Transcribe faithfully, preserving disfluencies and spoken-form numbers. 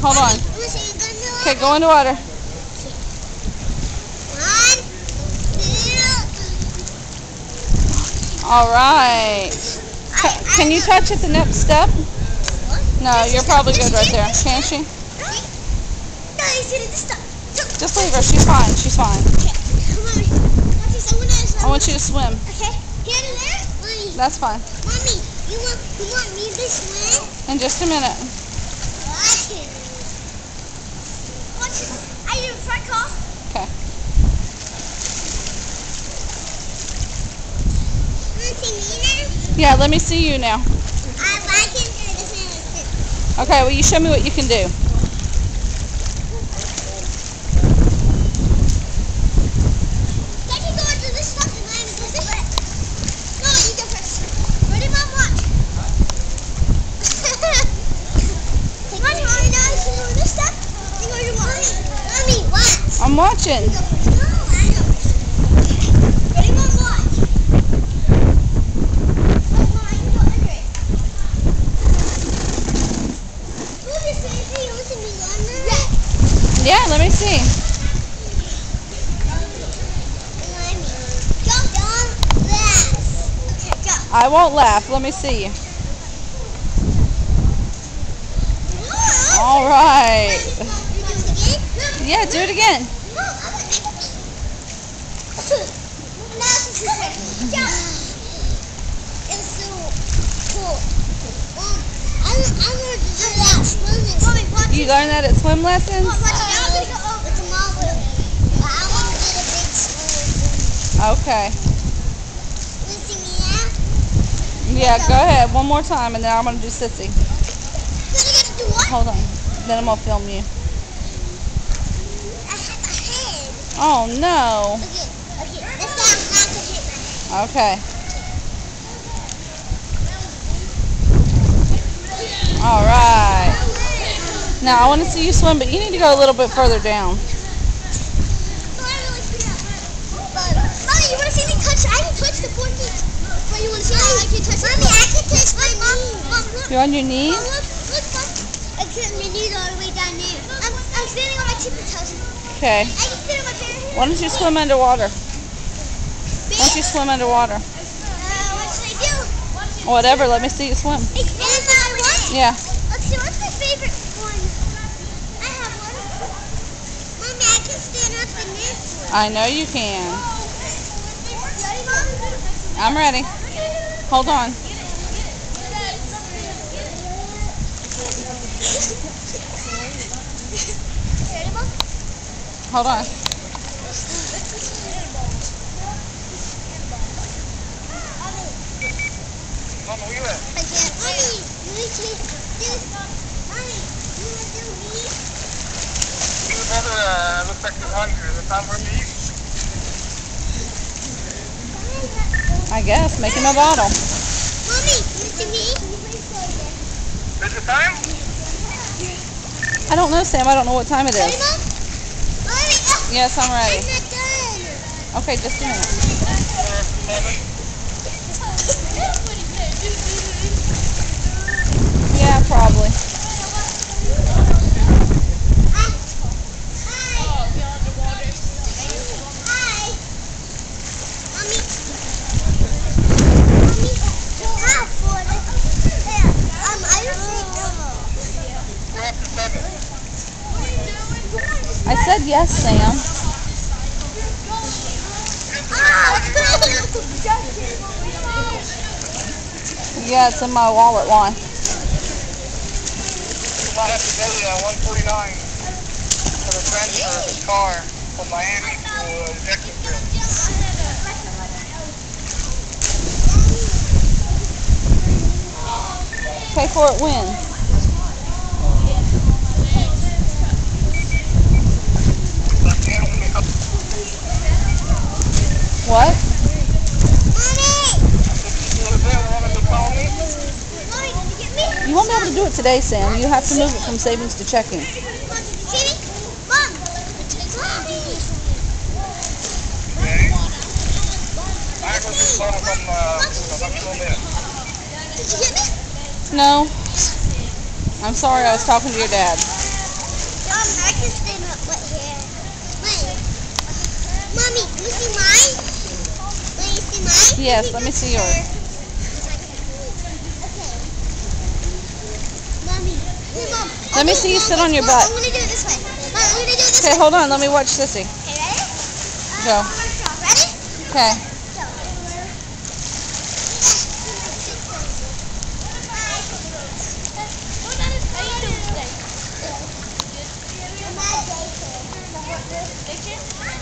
Hold on. Okay, go into water. One, two. All right. Can you touch at the next step? No, you're probably good right there. Can't she? Just leave her. She's fine. She's fine. I want you to swim. Okay. Here and there? Mommy. That's fine. Mommy, you want, you want me to swim? In just a minute. Watch it. Watch it. I do a front call. Okay. Want to see me now? Yeah, let me see you now. I like it. Okay, well, you show me what you can do. I'm watching. No, I don't. Ready, Mom, watch. Mom, I can go under it. Look, it's anything else in the under? Yeah. Yeah, let me see. Don't, don't laugh. Okay, go. I won't laugh. Let me see you. All right. Yeah, do it again. You learned that at swim lessons? Okay. Yeah, go ahead. One more time, and then I'm going to do sissy. Hold on. Then I'm going to film you. Oh, no. Okay. All right. Now, I want to see you swim, but you need to go a little bit further down. Mommy, you want to see me touch? I can touch the forky. But you want to see how I can touch? Mommy, I can touch my knee. You're on your knees? Mom, look, look, Mom. I can my knees all the way down there. I'm, I'm standing on my tippy toes. Okay. I can sit on my bare hands. Why don't you swim underwater? Why don't you swim underwater? Uh, what should I do? Whatever. Let me see you swim. Is that one? Yeah. Let's see, what's my favorite one? I have one. Mommy, I can stand up in this one. I know you can. Ready, Mom? I'm ready. Hold on. Ready, Mom? Hold on. Mama, where you at? Again. Mommy, let me see this. Mommy, you want to do me? Your brother uh, looks like he's hungry. Is it time for him to eat? I guess. Make him a bottle. Mommy, you want to see me? Is it time? I don't know, Sam. I don't know what time it Ready, is. Mom? Mommy, oh, Yes, I'm ready. I'm not done. Okay, just a minute. Yeah, probably. Hi. Hi. Mommy. Mommy. Hi, Florida. Yeah. Um, I don't think We're up to seven. I said yes, Sam. Yeah, it's in my wallet. Why? We might have to delay at one forty-nine for the transfer of his car from Miami to uh, Jacksonville. Pay for it when? What? You won't be able to do it today, Sam. You have to move it from savings to checking. No. I'm sorry, I was talking to your dad. you see mine? Let me see mine? Yes, let me see yours. Okay. Mommy. Hey, Mom. Let me see you sit on your Mom, butt. I'm going to do it this way. Mom, I'm going to do it this Okay, way. hold on. Let me watch Sissy. Okay, ready? Go. Ready? Okay. Go. How you doing today?